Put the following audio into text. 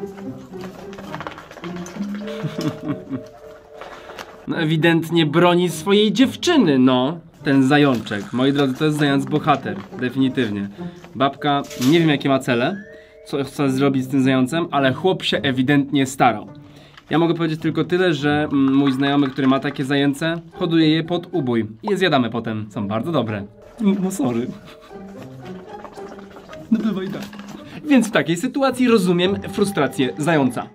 No ewidentnie broni swojej dziewczyny, no. Ten zajączek. Moi drodzy, to jest zając bohater. Definitywnie. Babka, nie wiem jakie ma cele, co chce zrobić z tym zającem, ale chłop się ewidentnie starał. Ja mogę powiedzieć tylko tyle, że mój znajomy, który ma takie zajęce, hoduje je pod ubój. I je zjadamy potem. Są bardzo dobre. No sorry. No bywaj tak. Więc w takiej sytuacji rozumiem frustrację zająca.